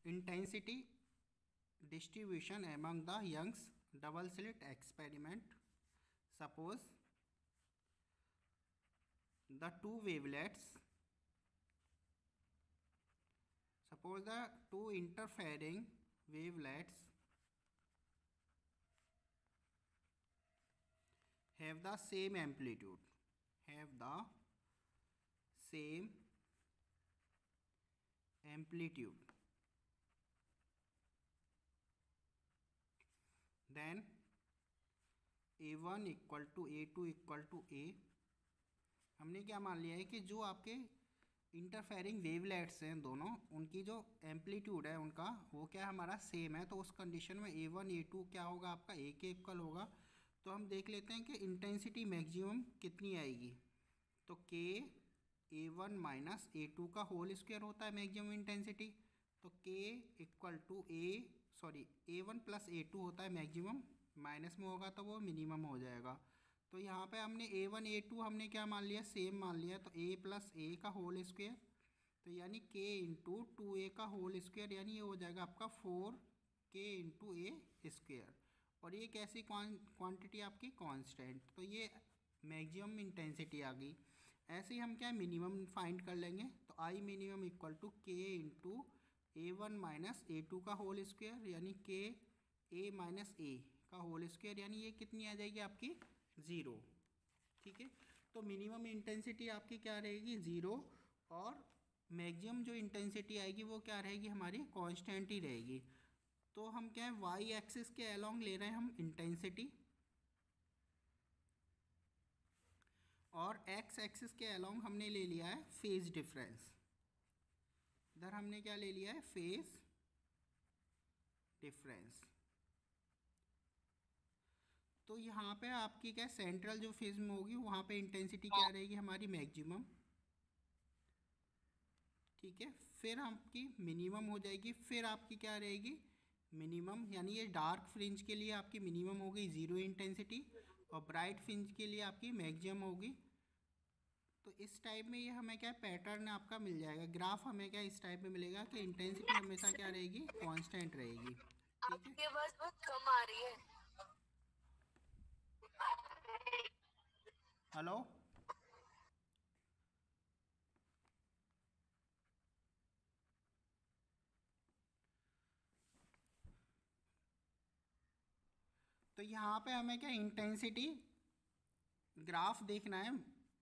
intensity distribution among the Young's double slit experiment. Suppose the two interfering wavelets have the same amplitude, then A1 equal to A2 equal to A। हमने क्या मान लिया है कि जो आपके interfering wavelets हैं दोनों, उनकी जो एम्पलीट्यूड है उनका वो क्या हमारा सेम है। तो उस कंडीशन में A1 A2 क्या होगा, आपका A के इक्वल होगा। तो हम देख लेते हैं कि इंटेंसिटी मैक्सिमम कितनी आएगी। तो K A1 माइनस A2 का होल स्क्वायर होता है मैक्सिमम इंटेंसिटी। तो K equal to A1 plus A2 होता है मैक्सिमम, माइनस में होगा तो वो मिनिमम हो जाएगा। तो यहाँ पे हमने A1 A2 हमने क्या मान लिया, सेम मान लिया। तो A प्लस A का होल स्क्वायर, तो यानी K इंटू 2A का होल स्क्वायर, यानी ये हो जाएगा आपका 4K इंटू A स्क्वायर। और ये कैसी क्वांटिटी आपकी कांस्टेंट, तो ये मैक्सिमम इंटेंसिटी आ गई। ऐसे ही हम क्या मिनिमम फाइंड कर लेंगे। तो I minimum equal to K into A1 minus A2 का होल स्क्वायर, यानी K A माइनस A का होल स्क्वायर, यानी ये कितनी आ जाएगी आपकी 0। ठीक है, तो मिनिमम इंटेंसिटी आपकी क्या रहेगी 0, और मैक्सिमम जो इंटेंसिटी आएगी वो क्या रहेगी हमारी कांस्टेंट ही रहेगी। तो हम क्या है वाई एक्सिस के अलोंग ले रहे हैं हम इंटेंसिटी, और एक्स एक्सिस के अलोंग हमने ले लिया है फेज डिफरेंस। इधर हमने क्या ले लिया है, फेज डिफरेंस। तो यहाँ पे आपकी क्या सेंट्रल जो फेज में होगी वहाँ पे इंटेंसिटी क्या रहेगी हमारी मैक्सिमम। ठीक है, फिर आपकी मिनिमम हो जाएगी, फिर आपकी क्या रहेगी मिनिमम, यानी ये डार्क फ्रिंज के लिए आपकी मिनिमम हो गई 0 इंटेंसिटी, और ब्राइट फ्रिंज के लिए आपकी मैक्सिमम होगी। तो इस टाइप में ये हमें क्या पैटर्न आपका मिल जाएगा, ग्राफ हमें क्या इस टाइप में मिलेगा कि इंटेंसिटी हमेशा क्या रहेगी कांस्टेंट रहेगी। ठीक है, आपकी आवाज बहुत कम आ रही है। हेलो, तो यहाँ पे हमें क्या इंटेंसिटी ग्राफ देखना है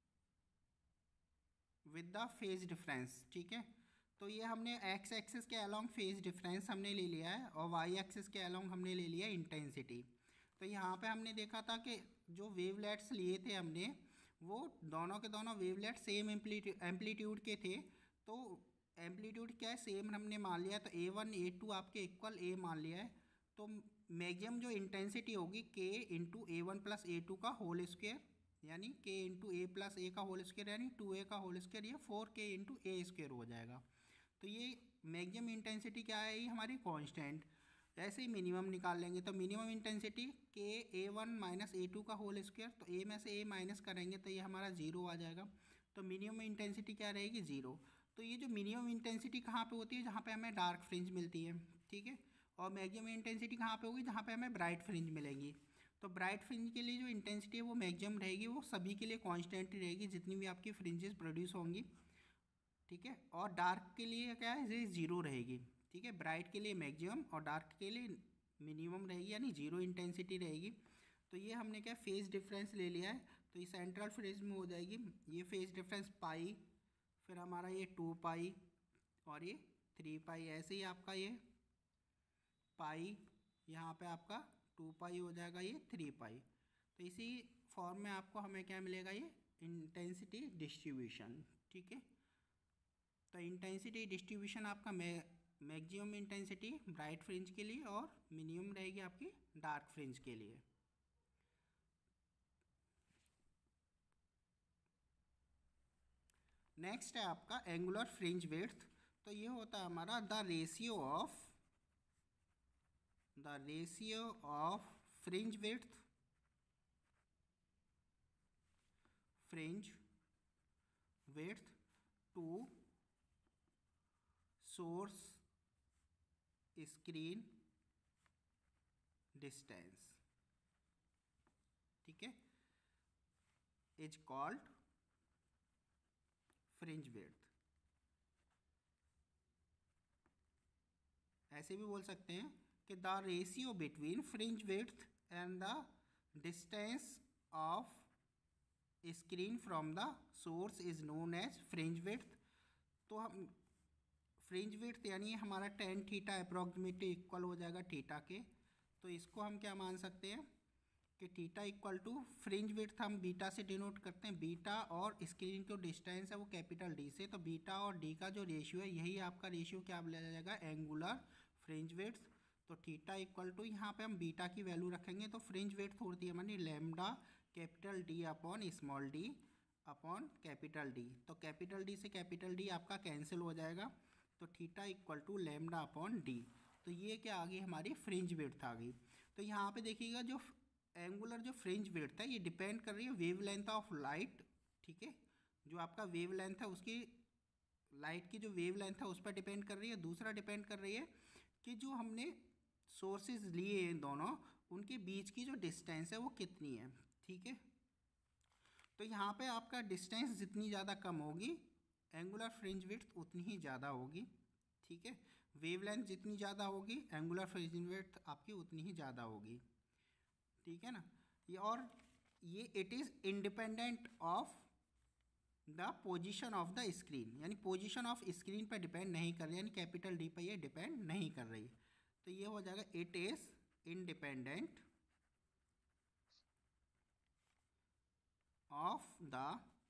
विद द फेज डिफरेंस। ठीक है, तो ये हमने एक्स एक्सिस के अलोंग फेज डिफरेंस हमने ले लिया है, और वाई एक्सिस के अलोंग हमने ले लिया इंटेंसिटी। तो यहाँ पे हमने देखा था कि जो वेवलेट्स लिए थे हमने, वो दोनों के दोनों वेवलेट सेम एम्पलीट्यूड के थे। तो एम्पलीट्यूड क्या है सेम हमने मान लिया, तो A1 A2 आपके इक्वल A मान लिया है। तो मैक्सिमम जो इंटेंसिटी होगी K into A1 plus A2 का होल स्क्वायर, यानी K into A plus A का होल स्क्वायर, यानी 2A का होल स्क्वायर, ये 4K इंटू A स्क्वायर हो जाएगा। तो ये मैक्सिमम इंटेंसिटी क्या है, ये हमारी कांस्टेंट। ऐसे ही मिनिमम निकाल लेंगे, तो minimum intensity K A1 minus A2 का होल स्क्वायर, तो A में से A माइनस करेंगे तो ये हमारा 0 आ जाएगा। तो मिनिमम इंटेंसिटी क्या रहेगी 0। तो ये जो मिनिमम इंटेंसिटी कहाँ पे होती है, जहाँ पे हमें डार्क फ्रिंज मिलती है। ठीक है, और मैक्सिमम इंटेंसिटी कहाँ पे होगी, जहाँ पे हमें ब्राइट फ्रिंज मिलेगी। तो ब्राइट फ्रिंज के लिए जो इंटेंसिटी है वो मैक्सिमम रहेगी, वो सभी के लिए कांस्टेंट ही रहेगी जितनी भी आपकी फ्रिंजेस प्रोड्यूस होंगी। ठीक है, और डार्क के लिए क्या है ये 0 रहेगी। ठीक है, ब्राइट के लिए मैक्सिमम और डार्क के लिए मिनिमम रहेगी, यानी 0 इंटेंसिटी रहेगी। तो ये हमने क्या फेज डिफरेंस ले लिया है, तो ये सेंट्रल फेज में हो जाएगी ये फेज डिफरेंस पाई, फिर हमारा ये 2 पाई, और ये 3 पाई। ऐसे ही आपका ये पाई, यहाँ पे आपका 2 पाई हो जाएगा, ये 3 पाई। तो इसी फॉर्म में आपको हमें क्या मिलेगा, ये इंटेंसिटी डिस्ट्रीब्यूशन। ठीक है, तो इंटेंसिटी डिस्ट्रीब्यूशन आपका मैक्सिमम इंटेंसिटी ब्राइट फ्रिंज के लिए और मिनिमम रहेगी आपकी डार्क फ्रिंज के लिए। नेक्स्ट है आपका एंगुलर फ्रिंज विड्थ। तो ये होता है हमारा the ratio of fringe width to source screen distance, ठीक है, इज कॉल्ड फ्रिंज विड्थ। ऐसे भी बोल सकते हैं कि the ratio between fringe width and the distance of screen from the source is known as fringe width. तो हम फ्रिंज विड्थ यानी हमारा टेन थीटा अप्रॉक्सीमेटली इक्वल हो जाएगा थीटा के। तो इसको हम क्या मान सकते हैं कि theta equal to fringe width हम बीटा से डिनोट करते हैं। बीटा और स्क्रीन जो डिस्टेंस है वो कैपिटल डी से, तो बीटा और डी का जो रेशियो है यही आपका रेशियो क्या लिया जाएगा, एंगुलर फ्रिंज विड्थ। तो थीटा इक्वल टू यहाँ पे हम बीटा की वैल्यू रखेंगे तो फ्रिंज विड्थ होती है हमारी lambda capital D upon small d upon capital D. तो कैपिटल डी से कैपिटल डी आपका कैंसिल हो जाएगा, तो theta equal to lambda upon d. तो ये क्या आ गई हमारी फ्रिंज विड्थ आ गई। तो यहाँ पे देखिएगा जो एंगुलर जो फ्रिंज विड्थ है ये डिपेंड कर रही है वेव लेंथ ऑफ लाइट, ठीक है, जो आपका वेव लेंथ है उसकी, लाइट की जो वेव लेंथ है उस पर डिपेंड कर रही है। दूसरा डिपेंड कर रही है कि जो हमने सोर्सेज लिए हैं दोनों, उनके बीच की जो डिस्टेंस है वो कितनी है, ठीक है। तो यहाँ पे आपका डिस्टेंस जितनी ज़्यादा कम होगी एंगुलर फ्रिंज विड्थ उतनी ही ज़्यादा होगी, ठीक है। वेवलेंथ जितनी ज़्यादा होगी एंगुलर फ्रिंज विड्थ आपकी उतनी ही ज़्यादा होगी, ठीक है ना। ये it is independent of the position of the screen, यानी पोजीशन ऑफ स्क्रीन पर डिपेंड नहीं कर रही, यानी कैपिटल डी पर ये डिपेंड नहीं कर रही। तो ये हो जाएगा it is independent of the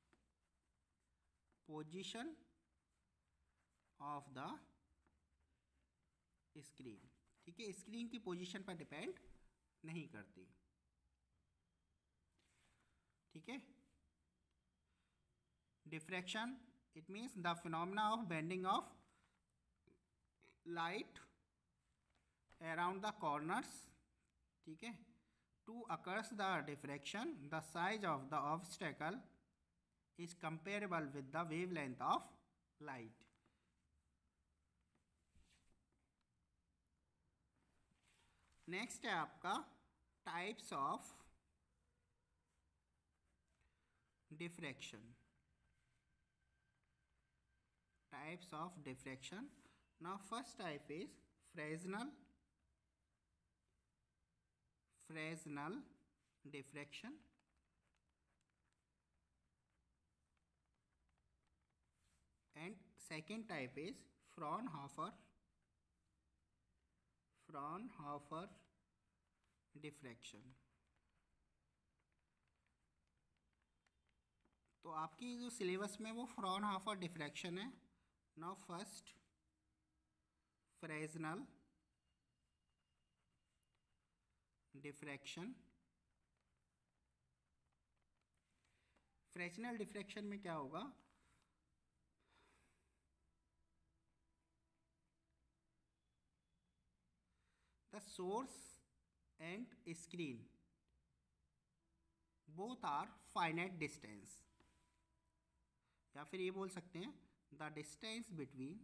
position of the screen, ठीक है, स्क्रीन की पोजीशन पर डिपेंड नहीं करती, ठीक है। Diffraction it means the phenomena of bending of light around the corners, ठीक है। To occurs the diffraction the size of the obstacle is comparable with the wavelength of light. Next है आपका types of diffraction. Types of diffraction. Now first type is Fresnel diffraction. And second type is Fraunhofer diffraction। तो आपकी जो syllabus में वो Fraunhofer diffraction है। Now first Fresnel diffraction. Fresnel diffraction में क्या होगा, the source and screen both are finite distance, या फिर ये बोल सकते हैं the distance between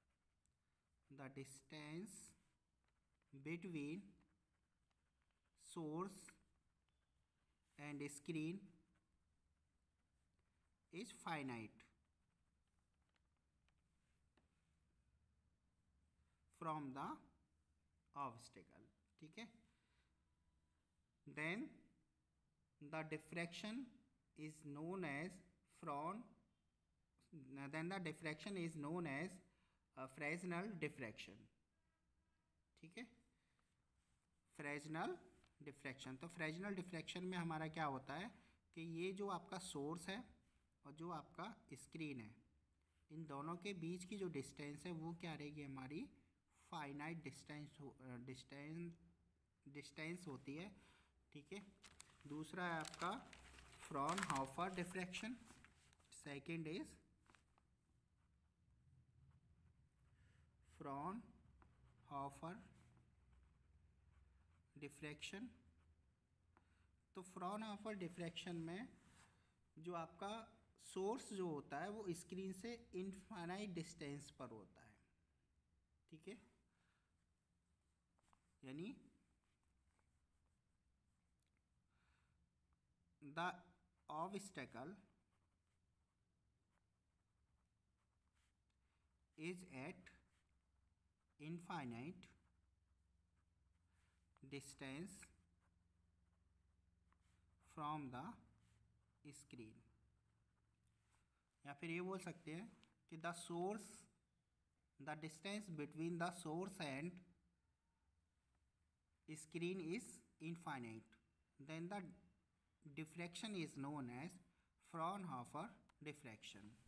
source and screen is finite from the obstacle, ठीक है। then the diffraction is known as Fresnel diffraction, ठीक है, फ्रेस्नल डिफ्रैक्शन। तो फ्रेस्नल डिफ्रैक्शन में हमारा क्या होता है कि ये जो आपका सोर्स है और जो आपका स्क्रीन है, इन दोनों के बीच की जो डिस्टेंस है वो क्या रहेगी हमारी फाइनाइट डिस्टेंस होती है, ठीक है। दूसरा है आपका Fraunhofer diffraction. Second is Fraunhofer diffraction. तो फ्रॉनहोफर डिफ्रैक्शन में जो आपका सोर्स जो होता है वो स्क्रीन से इनफाइनाइट डिस्टेंस पर होता है, ठीक है। यानी the obstacle is at infinite distance from the screen, या फिर ये बोल सकते हैं कि the distance between the source and screen is infinite, then the diffraction is known as Fraunhofer diffraction.